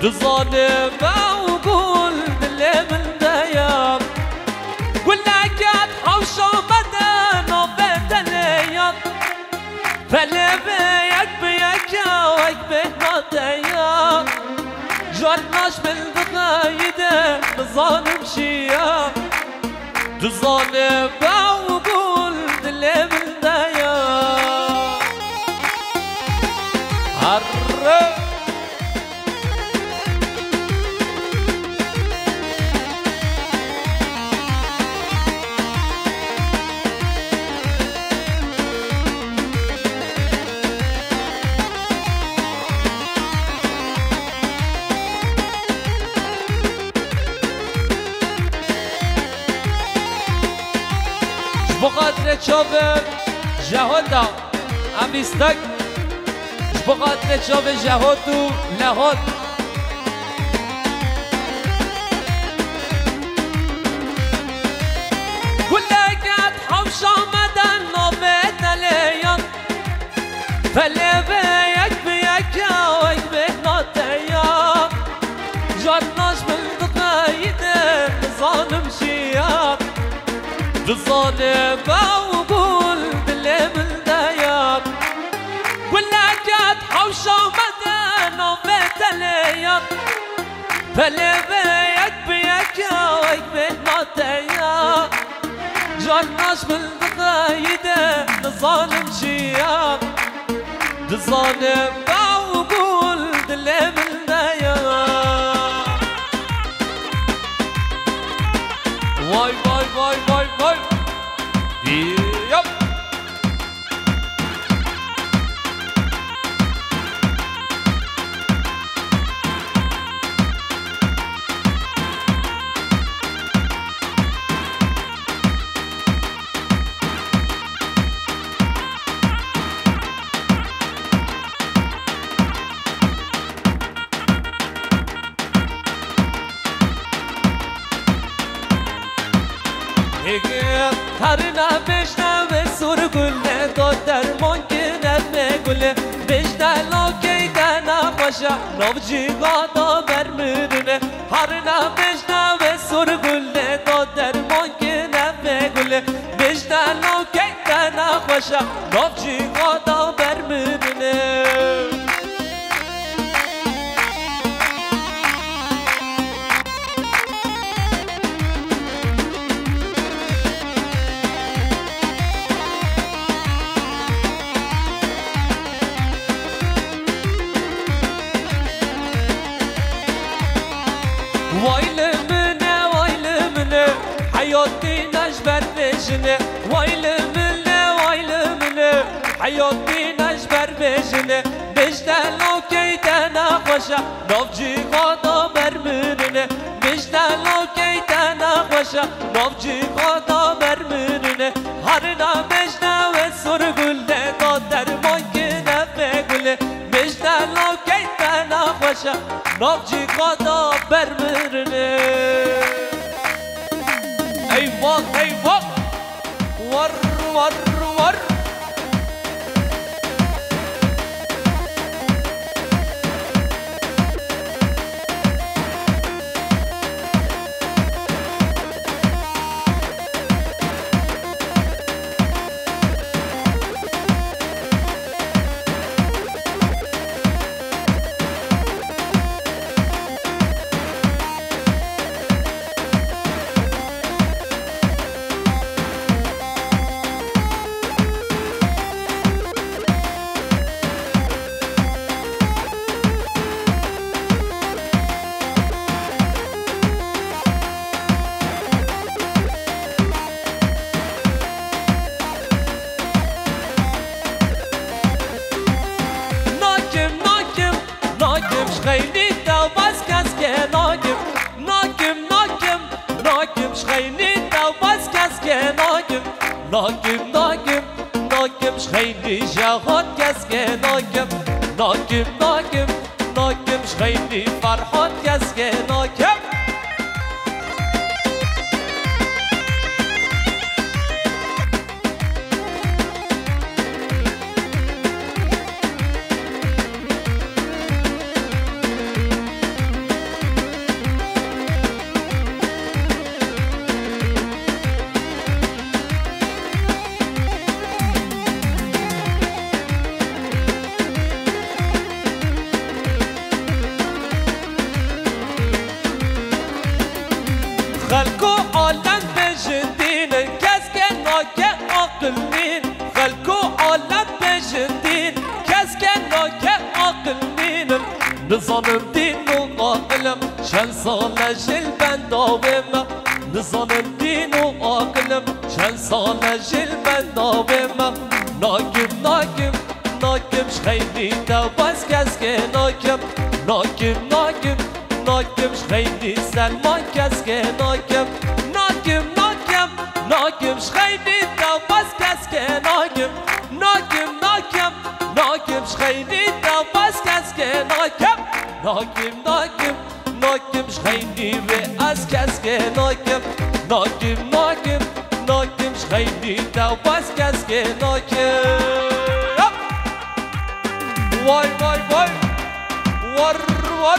ظالمة وقول باللي من دياب ولك حوشة بدن وبيت اليد فاللي بيك ويك بينا دياب جرناش بالدقايدة الظالم شياب ظالمة وقول باللي من دياب عرب بقدر تشوف جهودا عم يستك بقدر تشوف جهودو لهود ولك حوشة مدن نوبت ليان فاللي بيك ويك بينا دياب جرناش بالدقايدة ظالم شياب ظالمة وقول باللي من دياب ولك حوشة مدن وبيت اليد فاللي بيك ويك بينا دياب جرناش بالدقايدة ظالم شياب ظالمة وقول باللي من دياب واي واي واي واي واي يب هرنا بجنا بسور قلنا دودر ممكن بقول بجنا لو كيدنا خشا نوجي غادا برمرنا هرنا بجنا بسور قلنا دودر ممكن بقول بجنا لو كيدنا خشا نوجي غادا برمرنا ويل منه حياتي نجبر بجنه ويل منه حياتي نجبر بجنه بجنا لو كيدنا خشا نوجي غادا برمرنه بجنا لو كيدنا خشا نوجي غادا برمرنه هرنا بجنا وسر قلنا قدر ممكن بقول بجنا لو كيدنا خشا نوجي غادا برمرنه ايوه ايوه ور ور ور شخيني تو بس كسكه ناكم شخيني تو بس كسكه ناكم شخيني جهات كسكه ناكم شخيني فرحات كسكه ناكم خلقو عالم بجندين كس كنا كعقلين خلقو عالم بجندين كس كنا كعقلين نظام دين وعقلم شن صالة جل بنداوم نظام دين وعقلم شن صالة جل بنداوم ناكم ناكم ناكم شخيني بس كس كناكم ناكم ناكم ناكم شخيني سلمان كس كناكم ناكم ناكم ناكم شخيني بس كس كناكم ناكم ناكم ناكم شخيني بس كس كناكم ناكم ناكم ناكم شخيني بس كس كناكم ناكم ناكم ناكم شخيني بس كس كناكم واي واي واي ور ور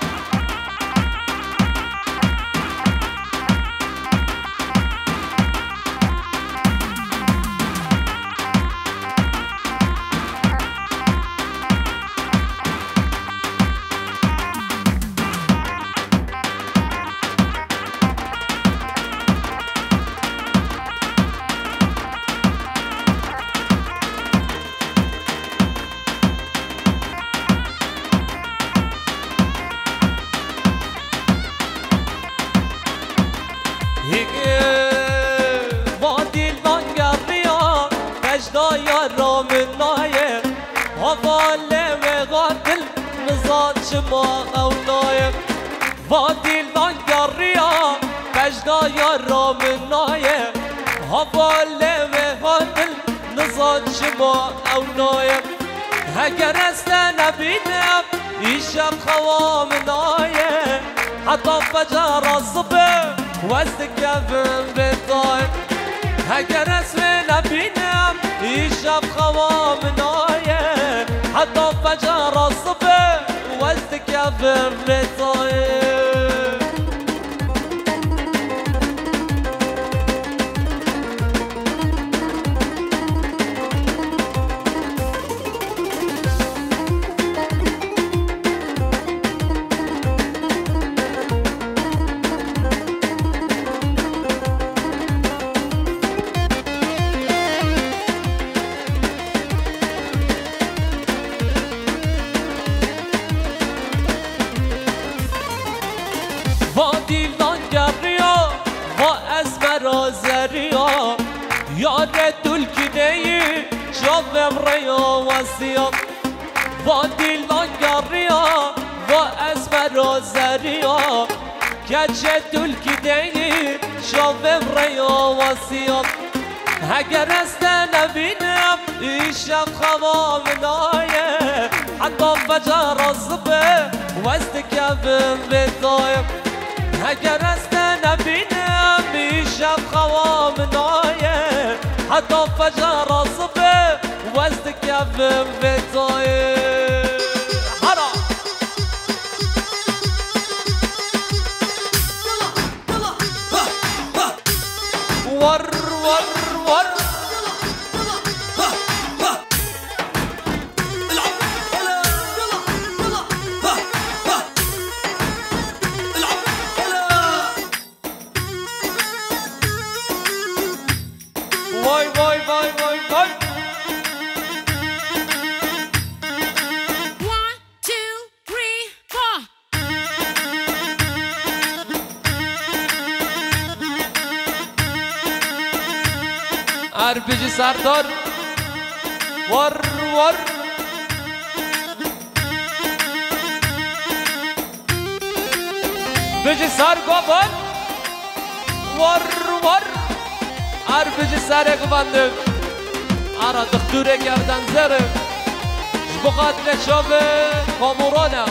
شما اونایم وادی لانگریا بجدا یا رامنایم حواله و هاتل نزاد شما اونایم اگر است نبینم ایشم خوامنایم حتی فجر الصبح وزد کفن بتایم اگر است نبینم ایشم خوامنایم حتی فجر الصبح وزدك يا بريطاية وادی لانگریا و اسمر آزریا یاد دلکنهی شبم ریا و سیاب وادی لانگریا و اسمر آزریا کچه دلکنهی شبم ریا و سیاب اگر است نبینم ایشم خوامنایه حتی فجر الصبح وزد کفم بتایم اگر است نبینم ایشم خوامنایه حتی فجر الصبح وزد کفم بتایم حرا ور ور ور Vay vay vay vay vay. 1, 2, 3, 4. Arpici Sardar. Var var. Bici Sar Goban. Var var. Arpici Sarı Goban'dım. Ara doktora gerdan zerem. Şbukat leşave kamurana.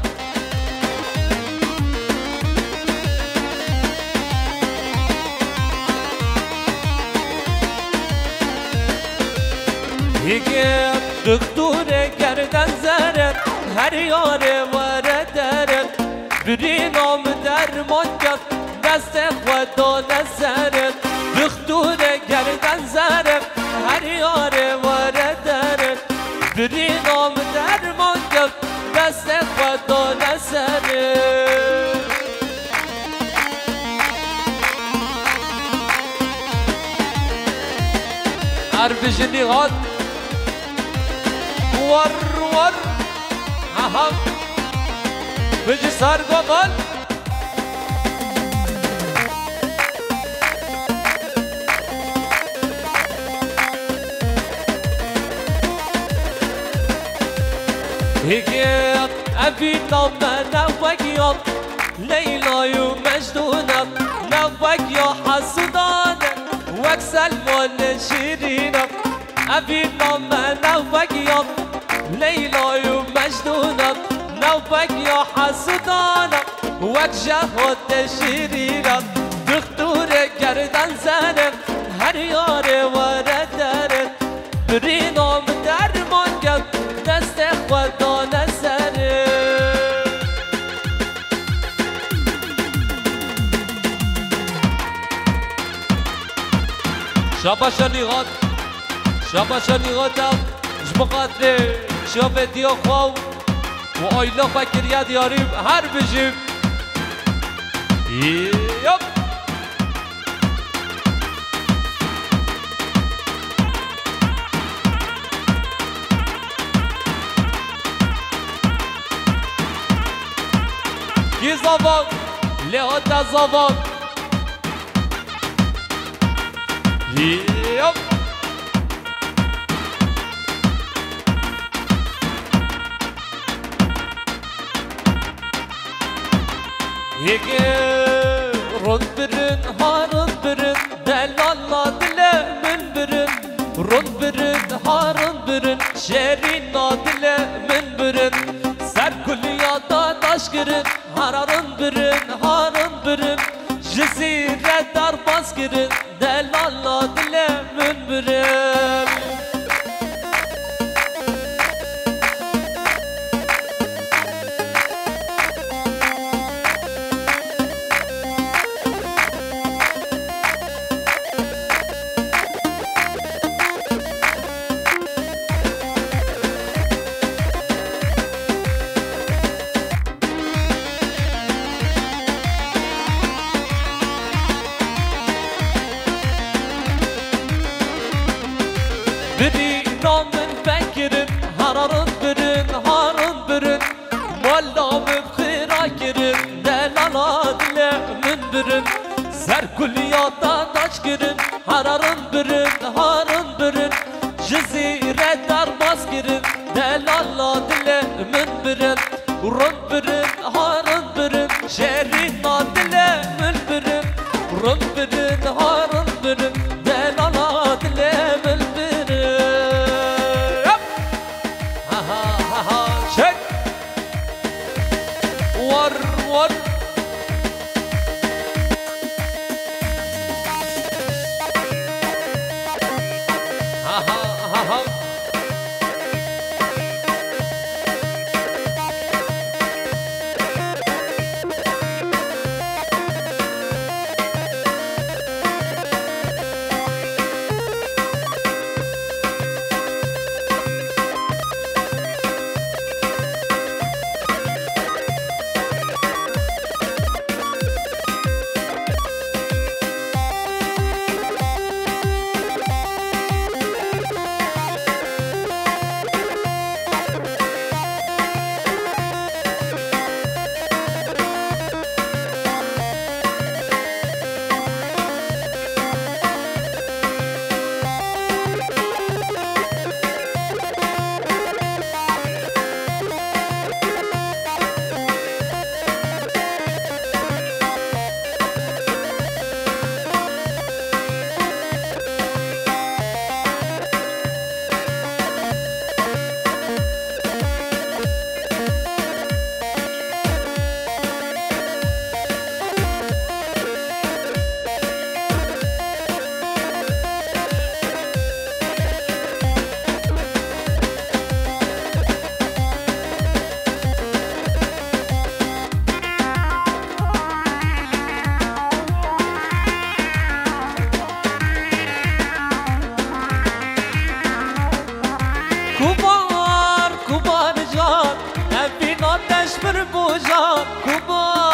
Hikam doktora gerdan zerem. Her yare var ederim. Biri nam derman kap. دست خدا نزرم دختور گردن زرم هر یار وردرم بری نام درمان کم دست خدا نزرم هر بجنی غاد ور ور ها بجی سر گمان هيك أبي طمنا وقيا ليلى ومجنونة نوك يا حسودانة واكسل مول شيرينة أبي طمنا وقيا ليلى ومجنونة نوك يا حسودانة واكجهد شيرينة دكتور گردن زنم هر یار وردارت برینام درمان کن دست خدا نسره شاباشانی غاد شاباشانی غادم جبقاتره شابدی خواو و آیلا فکریه دیاریم هر بجیم یپ کی زبان لحاظ زبان یپ یکی رند برن ها رند برن دلالا دل من برن رند برن ها رند برن شیرین دل من برن سر کلیاتا داش کرن هارن برن هارن برن جزیره در باز کرن دلالا دل من برن بري نامن فكرن هارن برن هارن برن والله بخيرا كرن دلالا دل من برن سر كلياتا داش كرن هارن برن هارن برن جزيرة دار باز كرن دلالا دل من برن رن برن هارن برن شيرينا دل من برن رن برن هارن برن دلالا دل من check one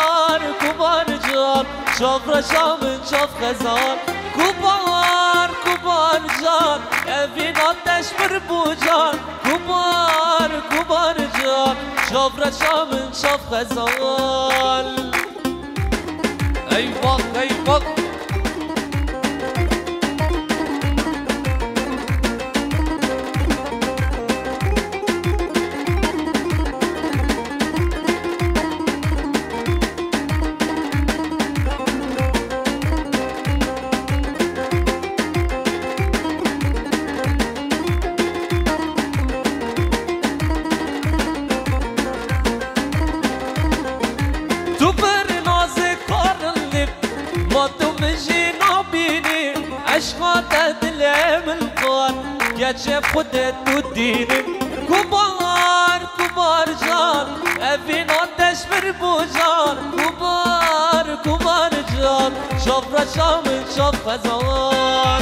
شاف رشام شاف خزان كبار كبار جان أفين آتش بربوجان كبار كبار جان شاف رشام شاف غزال أيوة أيوة عشقات دلم القار كاتشف خدت الدين كبار كبار جار أفين آتش بربوجار كبار كبار جار شاف رشام شاف غزال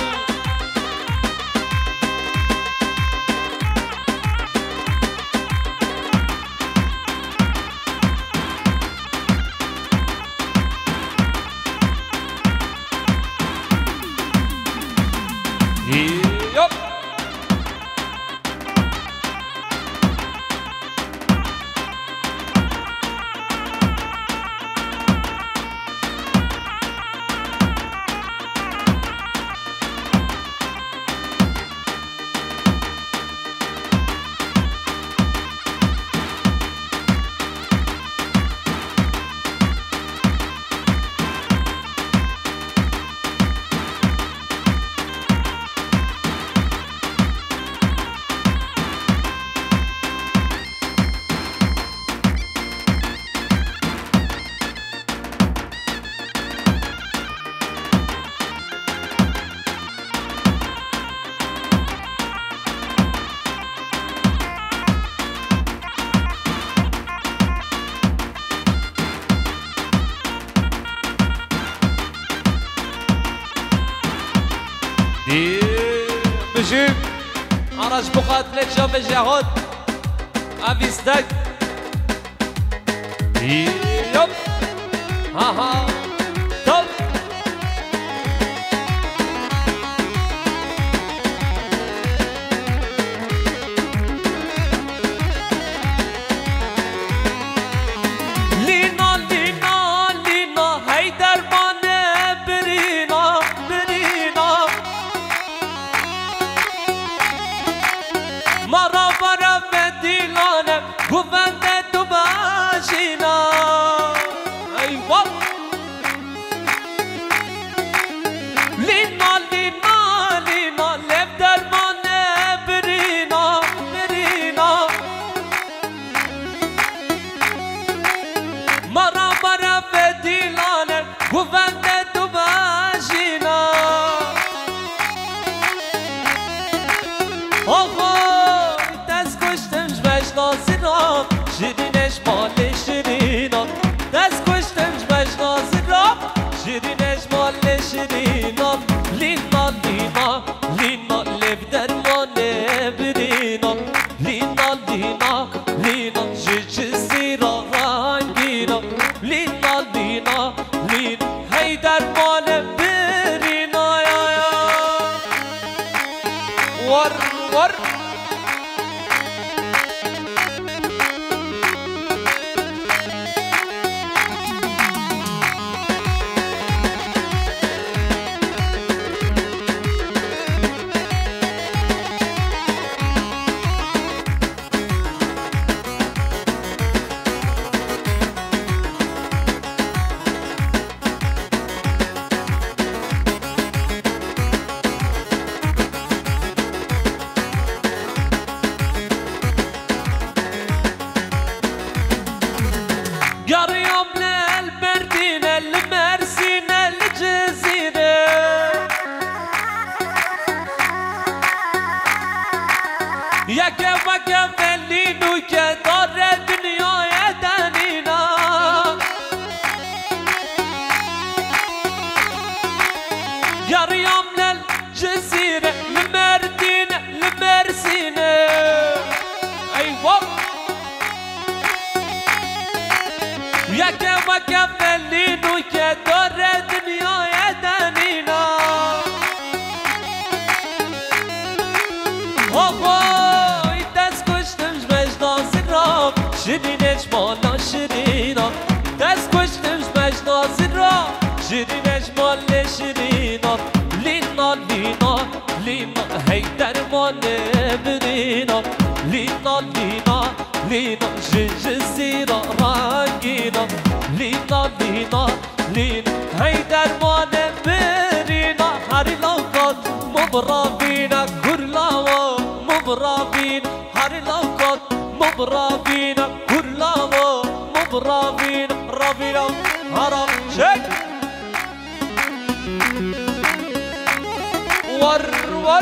بجيب أنا جبقات لك شوف الجهود أفيستك يب ها ها طب لينا لينا لينا هيدر ماني برينا برينا مرة مرة مدينة قوانة تباشينا أيوة لينا لينا لينا لبدر ماني برينا برينا مرة مرة مدينة قوانة تباشينا شیرینش مال شیرینا دست کشتم جمش نازینا شیرینش مال شیرینا لینا لینا لینا لب درمانه برینا لینا لینا لینا جیجی را رنگینا لینا لینا لینا هی درمانه برینا یا یا ور ور یک وکم ملینو که داره دنیای دنینا یاریم للجزیره لمردینه لمرسینه ایوه یک وکم ملینو که داره دنیای دنینا شیرینا لینا لینا لینا هی درمان برینا لینا لینا لینا جنج زیرا رنگینا لینا لینا لینا هی درمان برینا هر لوقات مبرابینا گرلاوا مبرابینا هر لوقات مبرابینا گرلاوا مبرابینا رابینا هرم شک ور ور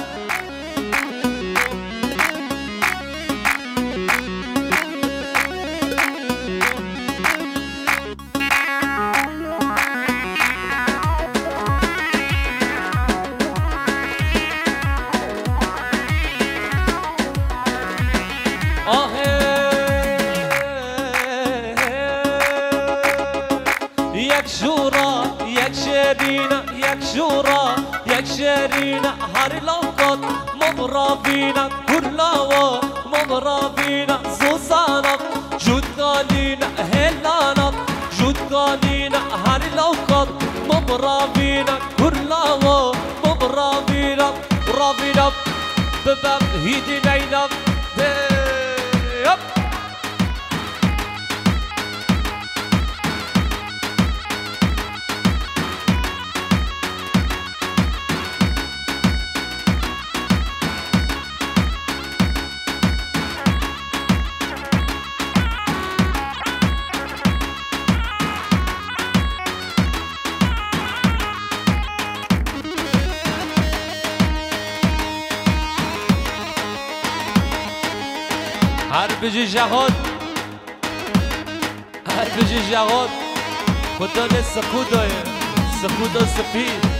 یک جورا یک شیرینا هر لوقات مبرابینا کلاوا مبرابینا زوزانا جدانینا هلانا جدانینا هر لوقات مبرابینا کلاوا مبرابینا رابینا بباب هیدی لینا هر بجی جهاد هر بجی جهاد خدا سکودای سکودا سپید